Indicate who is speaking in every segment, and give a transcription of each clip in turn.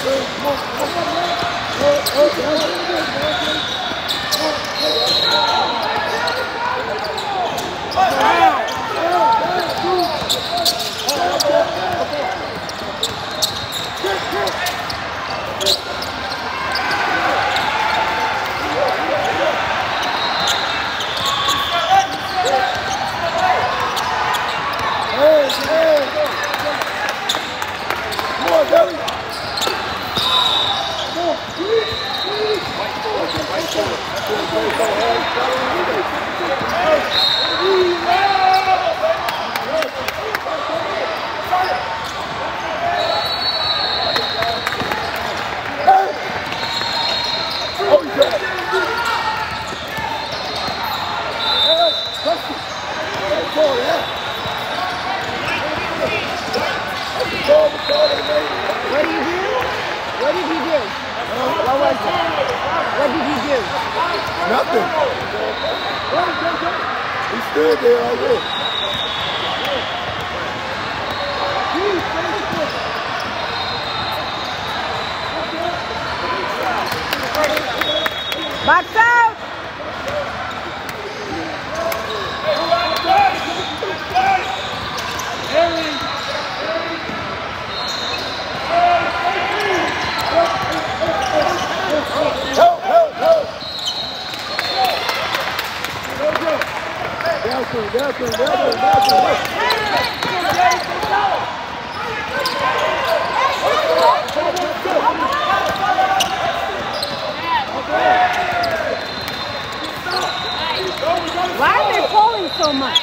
Speaker 1: Why are they pulling so much?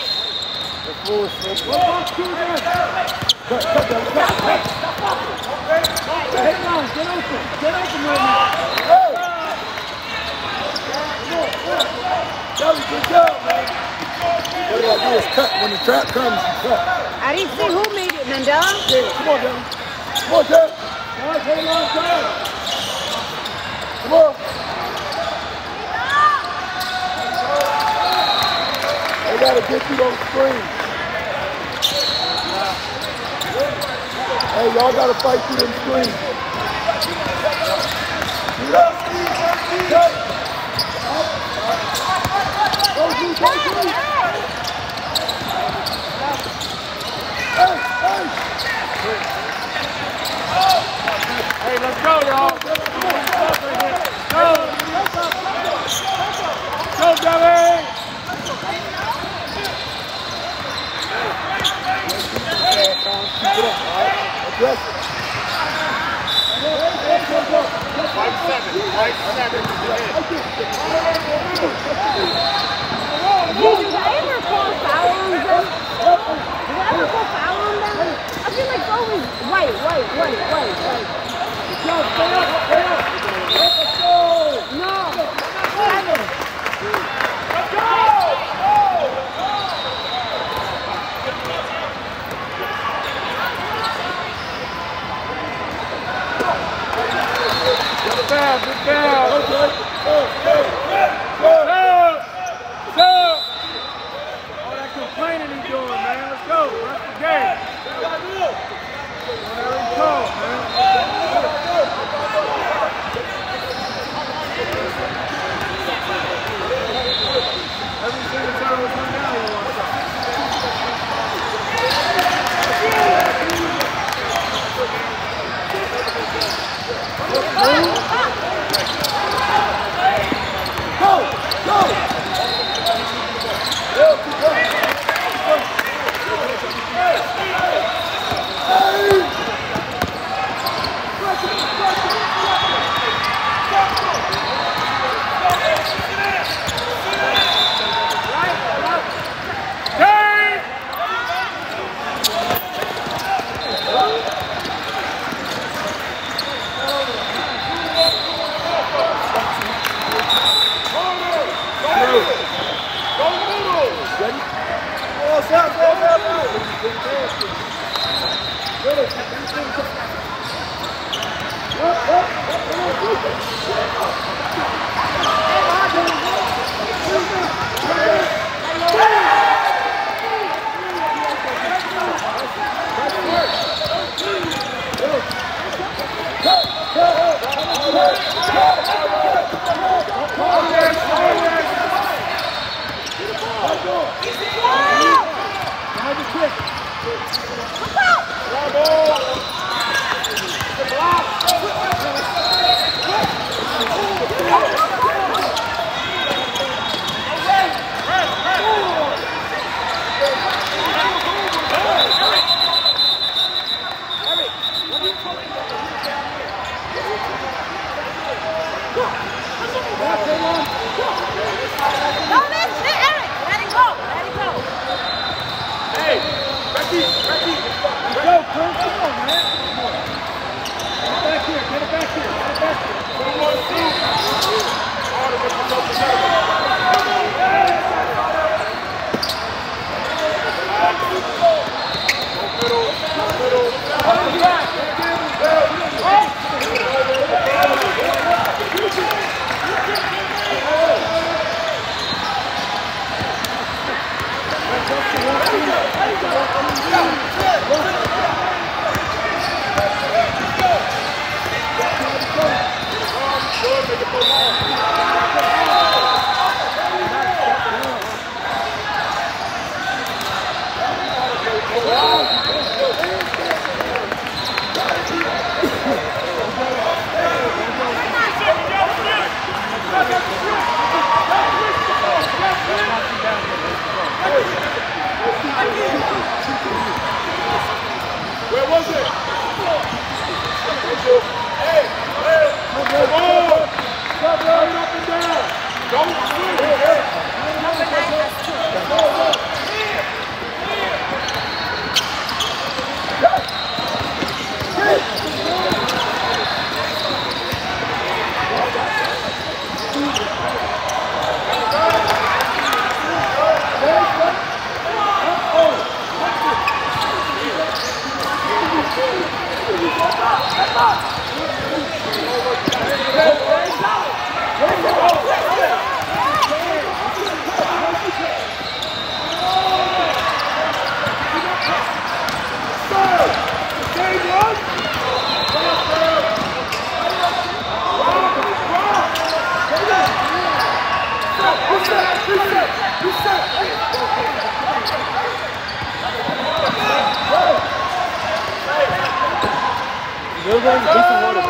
Speaker 2: What you gotta do is cut. When the trap comes, you cut.
Speaker 1: I didn't see who made it, Mandela.
Speaker 2: Yeah, come on, Devin. Come on, Devin. Come on. They gotta get you those screens. Hey, y'all gotta fight through them screens.
Speaker 3: Hey, let's go, y'all. Go. Go, Devin.
Speaker 2: Aggressive.
Speaker 3: 5-7.
Speaker 1: Did I ever call foul on them? Did I ever call foul on them? I feel like it's always white. No. 7.
Speaker 3: Good down.
Speaker 2: Okay.
Speaker 3: All that complaining he's doing, man. Let's go. That's the game. There he goes, man. Every single time we come down, we want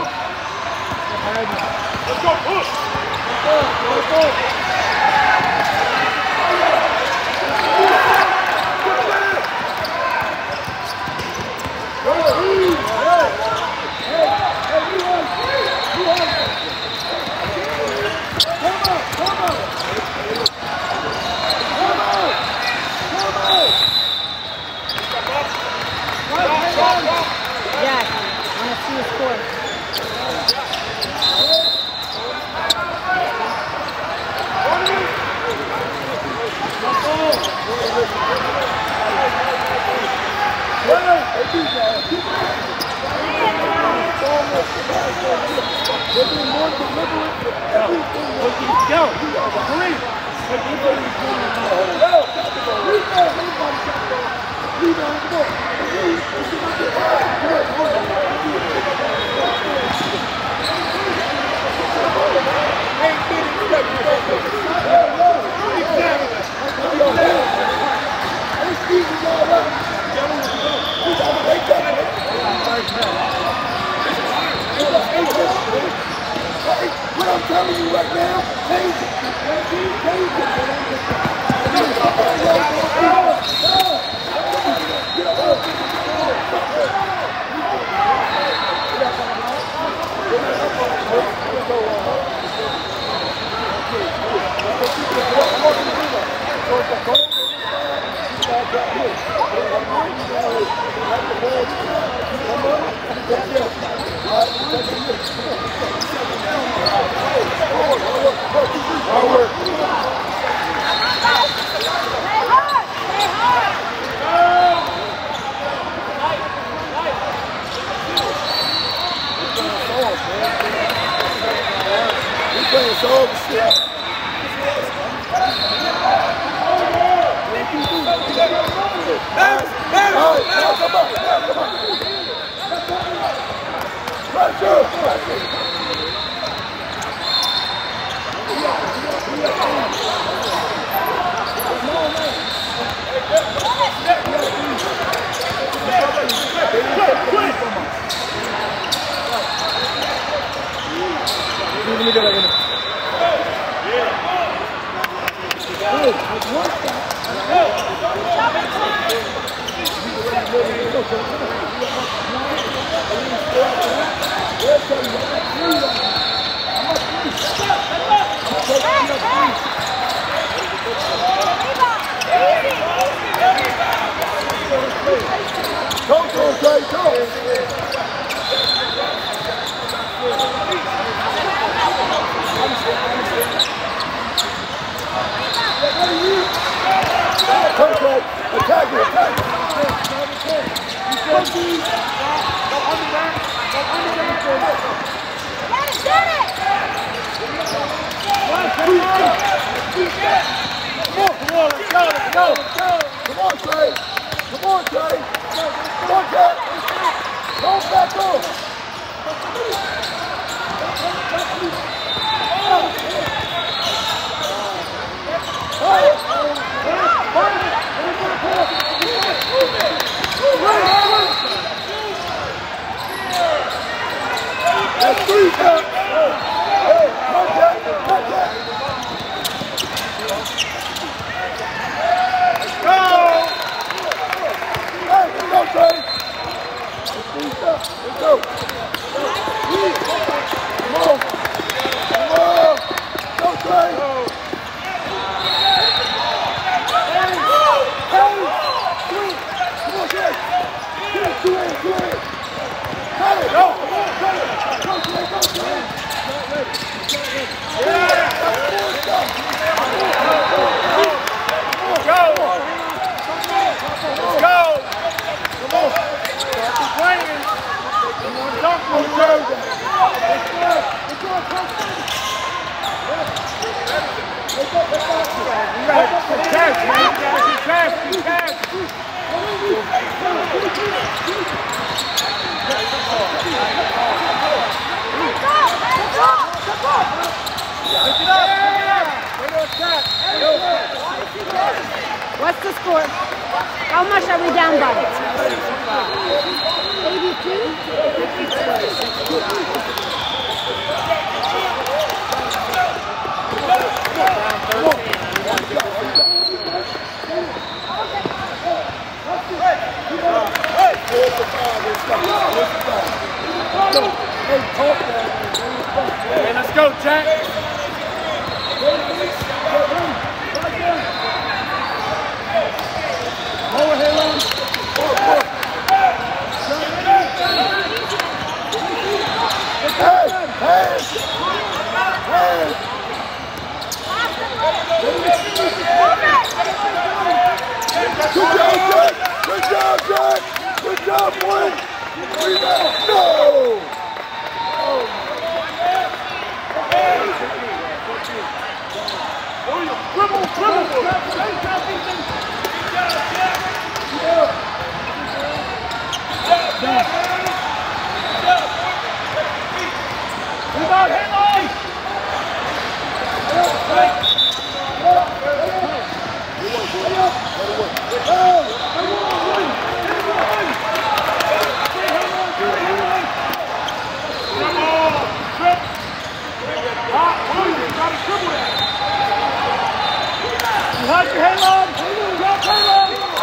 Speaker 3: Let's go, push!
Speaker 1: Jack, I want to see you score.
Speaker 2: What I'm telling you right now, change it. Change
Speaker 1: What's the score? How much are we down by? 82?
Speaker 3: Hey, let's go, Jack.
Speaker 2: Lower head on. Hey! Good job, Jack! Good job, Jack! Good job, boy! Rebound! No!
Speaker 3: Dribble! Watch your head on! Drop head on!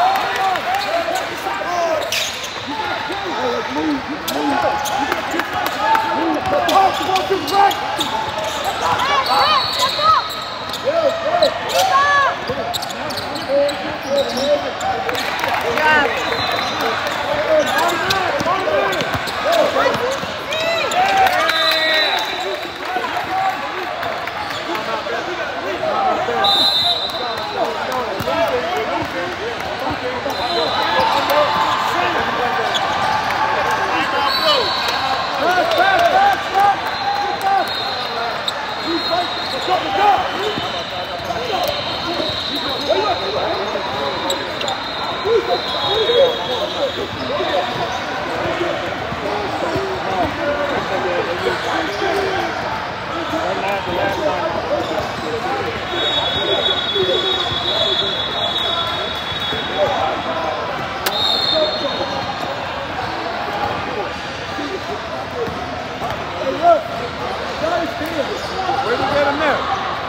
Speaker 3: Where did we get him there?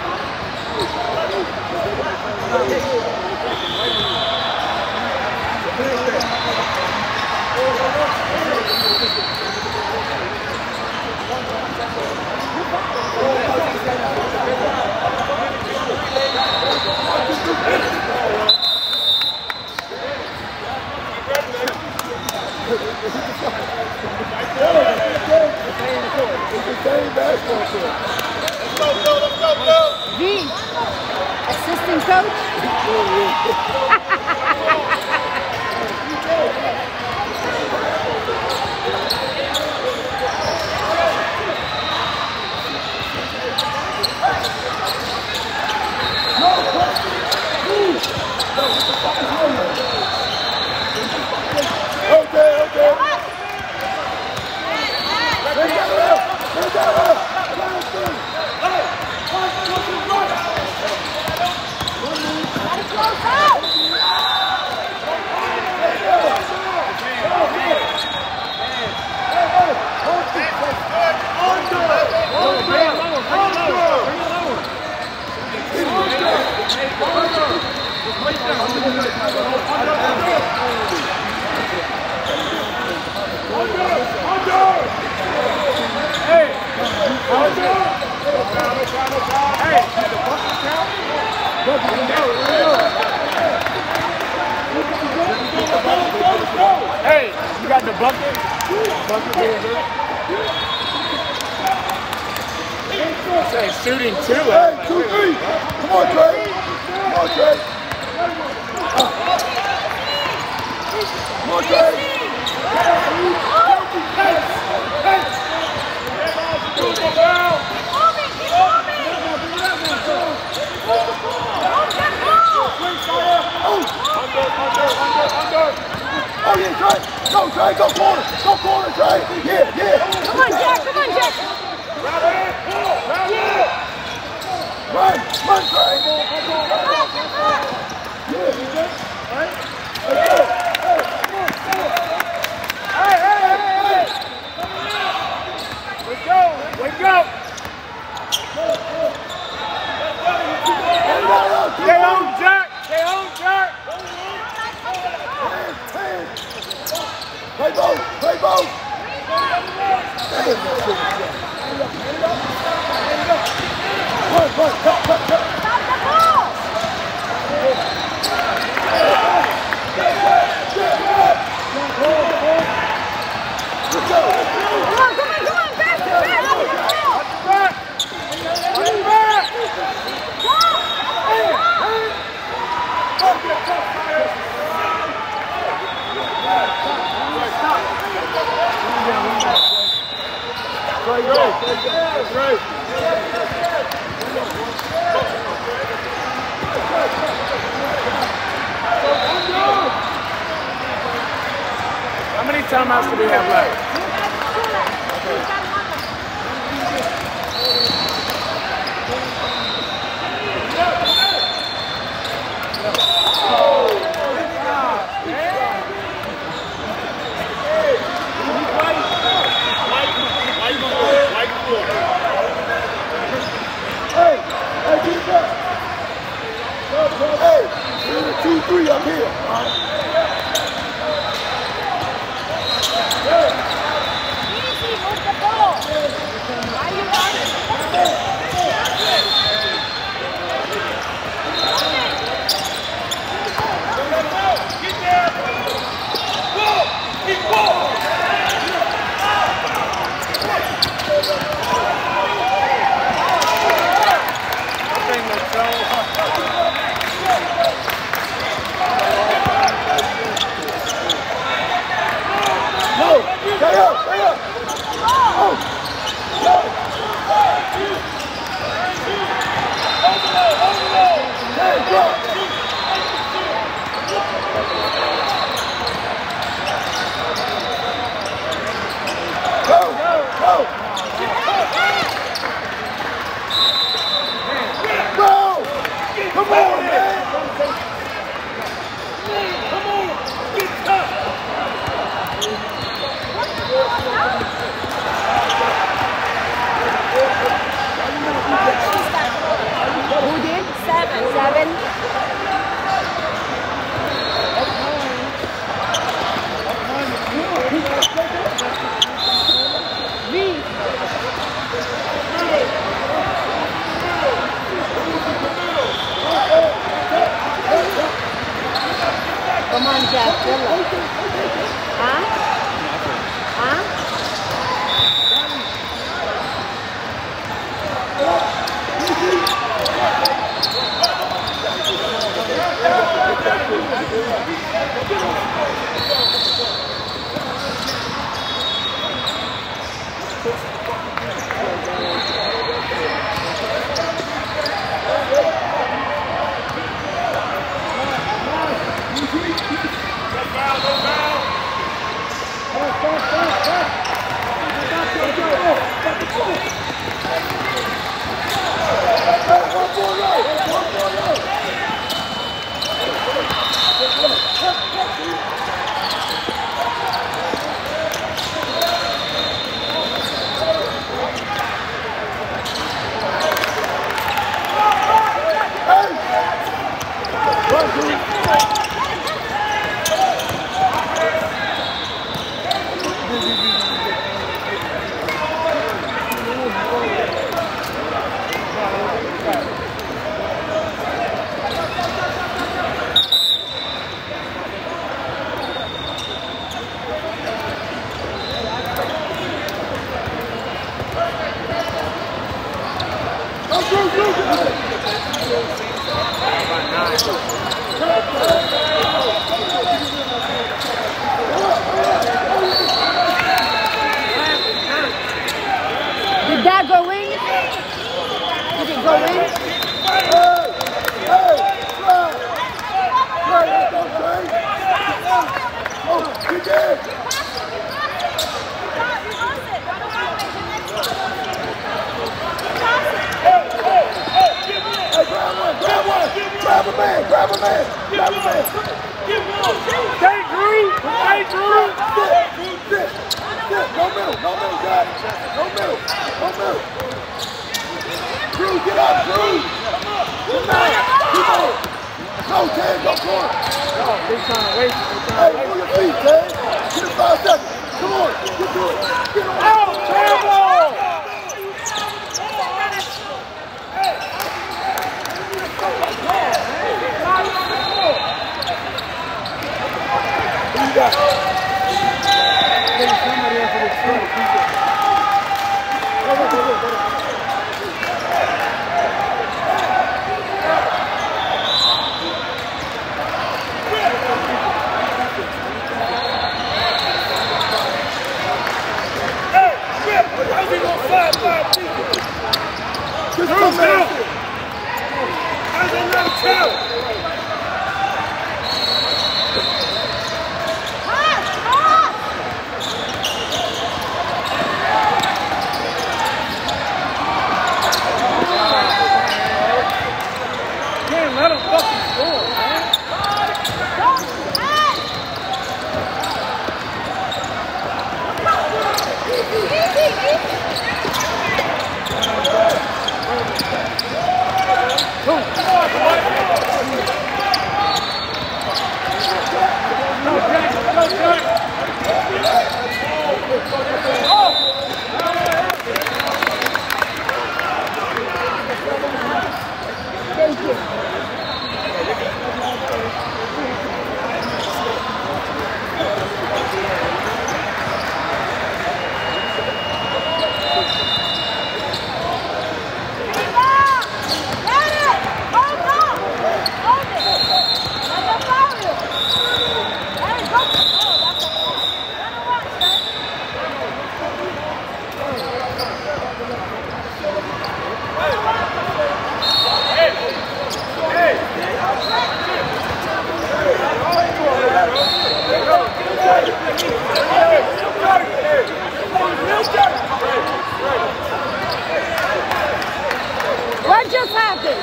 Speaker 1: V, assistant coach. Hey, you got the bucket? Say shooting two.
Speaker 2: Hey, 2, 3. Come on, Trey. Come on, Trey. Come on, Trey. Oh, yeah, Trey. Go, Trey. Go corner. Go corner, Trey. Yeah, yeah.
Speaker 1: Come on, Jack. Come on, Jack.
Speaker 2: Run, Trey.
Speaker 3: Wake up! Stay on, Jack! Stay on, Jack!
Speaker 2: Play both! Play both!
Speaker 3: How many timeouts do we have left?
Speaker 2: Hey, 2-3 up here.
Speaker 1: Easy, move the ball. Why you running?
Speaker 2: Get there. Go. Keep going. No, stay up, stay up. Oh. Hey, go. Go, go. Go. Come on, man. Come on. Get tough.
Speaker 1: Who did? 7. V. Come on, Jack. Huh? Huh? Did that go in? Did it go in?
Speaker 2: Oh, he did! Grab a man! Grab a man! Grab a man!
Speaker 3: Hey, Drew! Hey, Drew!
Speaker 2: Sit! No middle, guys! No middle! Drew, get up, Drew! Come on! No, Ted, go for it!
Speaker 3: No, they trying to waste it.
Speaker 2: Hey, move your feet, Ted! Get 5 seconds! Come on, get to it. Get on.
Speaker 3: Oh, terrible!
Speaker 2: Who you got?
Speaker 3: Somebody else will explain.
Speaker 2: Just come out.
Speaker 3: How's another challenge? Can't let him fucking score, man.
Speaker 1: Thank you. What just happened?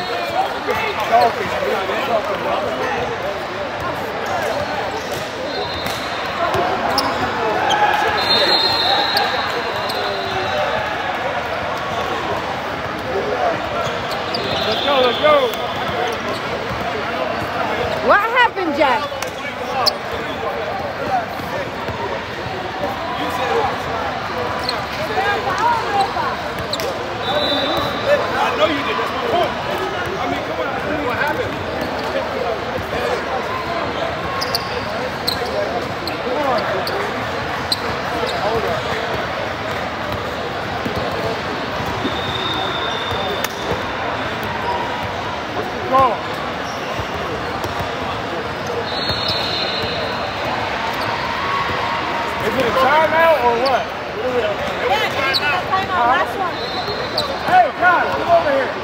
Speaker 3: Let's go.
Speaker 1: What happened, Jack?
Speaker 3: I know you did. That's my point. I mean, come on. What happened? Hold on. Go. Is it a timeout or what?
Speaker 1: Last one.
Speaker 3: Hey, guys, come over here.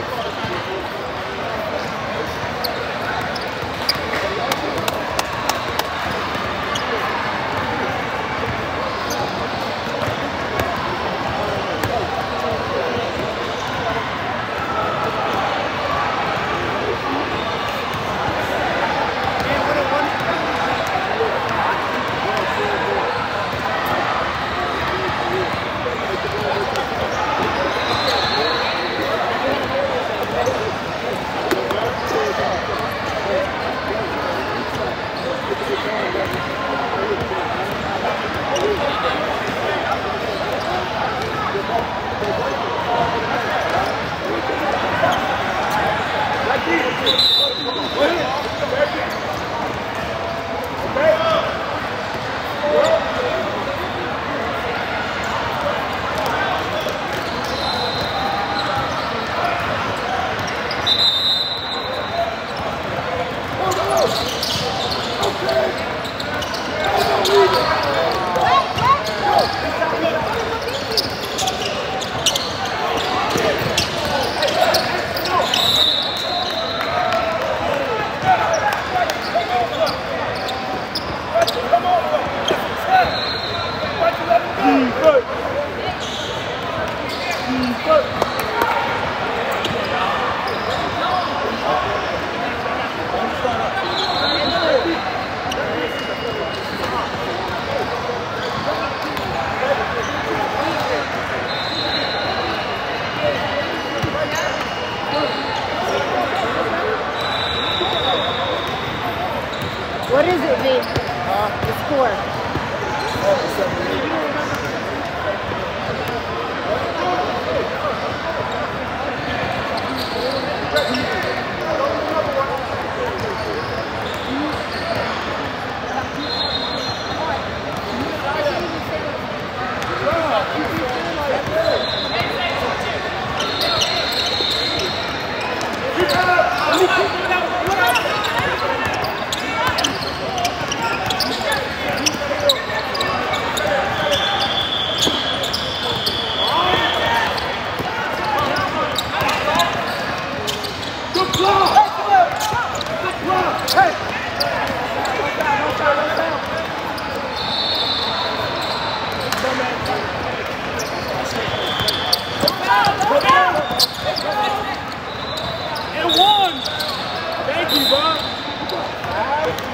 Speaker 1: What is it, V? The score.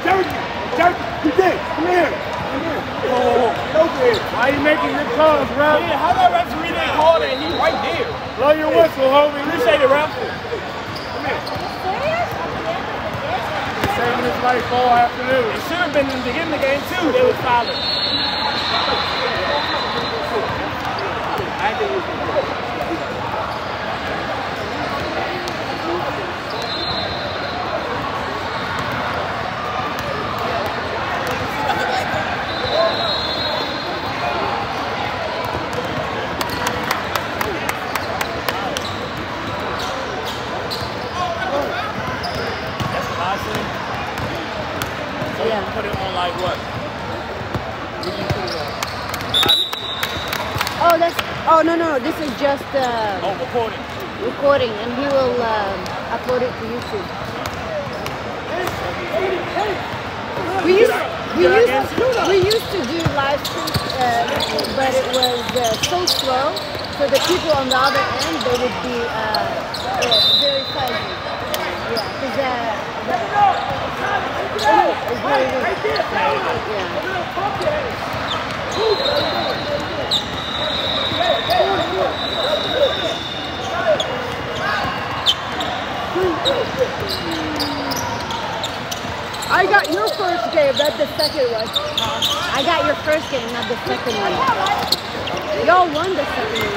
Speaker 2: Turkey, come here.
Speaker 3: Why you making your calls, ref?
Speaker 4: Yeah, how that referee didn't call it and he's right there?
Speaker 3: Blow your whistle, homie.
Speaker 4: Appreciate it, ref.
Speaker 3: Saving his life all afternoon.
Speaker 4: It should have been in the beginning of the game too. They was fouling. I think it was put it on like what? What do you put it on?
Speaker 1: Oh, that's. Oh no, this is just.
Speaker 4: Recording.
Speaker 1: Recording, and he will upload it to YouTube. We used to do live streams, but it was so slow, so the people on the other end they would be very fuzzy. Yeah, because it's very good. I got your first game, not the second one. I got your first game, not the second one. Y'all won the second one.